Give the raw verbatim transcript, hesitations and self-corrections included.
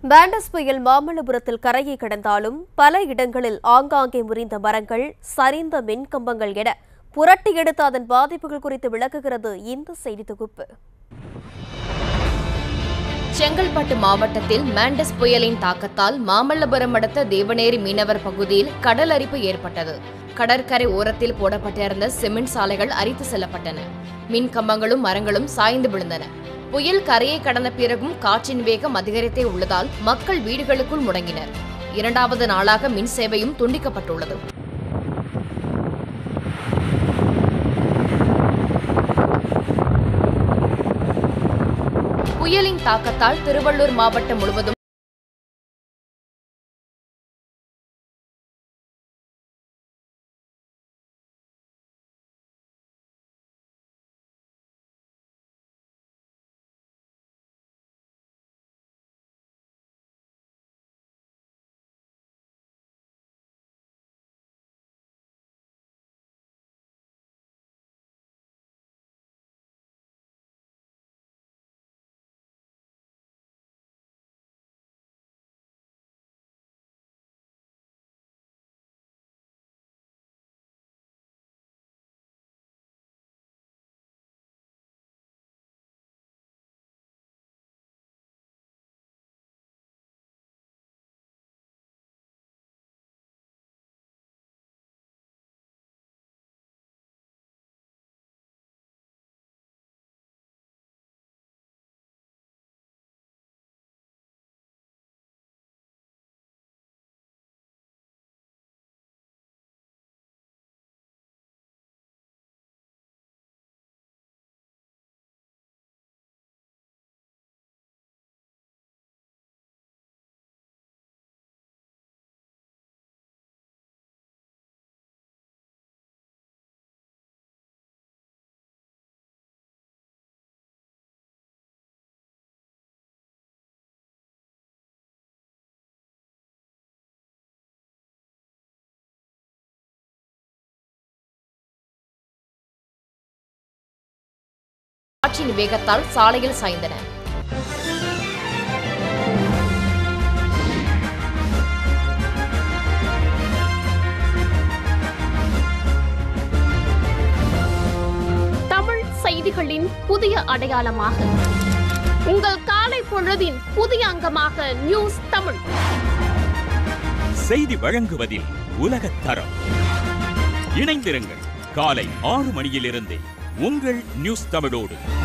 Mandous புயல் மாமல்லபுரத்தில் கரையை கடந்தாலும் பல இடங்களில் ஆங்காங்கே முறிந்த மரங்கள், சரிந்த மின்கம்பங்கள் என புரட்டி எடுத்த அதன் பாதிப்புகள் குறித்து விளக்குகிறது இந்த செய்தி தொகுப்பு. செங்கல்பட்டு மாவட்டத்தில் மாண்டஸ் புயலின் தாக்கத்தால் மாமல்லபுரம் அடுத்த தேவநேரி மீனவர் பகுதியில் கடல் அரிப்பு ஏற்பட்டது. கடற்கரை ஓரத்தில் போடப்பட்டிருந்த சிமெண்ட் சாலைகள் அரித்து செல்லப்பட்டன. மின் கம்பங்களும் மரங்களும் சாய்ந்து விழுந்தன. புயல் கரையை கடந்த பிறகும் காற்றின் வேகம் அதிகரித்தே உள்ளதால் மக்கள் வீடுகளுக்குள் முடங்கினர். இரண்டாவது நாளாக மின் சேவையும் துண்டிக்கப்பட்டுள்ளது. புயலின் தாக்கத்தால் திருவள்ளூர் மாவட்டம் முழுவதும் காற்றின் வேகத்தால் சாலையில் சாய்ந்தன. தமிழ் செய்திகளின் புதிய அடையாளமாக உங்கள் காலை பொழுதின் புதிய அங்கமாக நியூஸ் தமிழ் செய்தி வழங்குவதில் உலகத் தரம். இணைந்திருங்கள் காலை ஆறு மணியிலிருந்தே உங்கள் நியூஸ் தமிழோடு.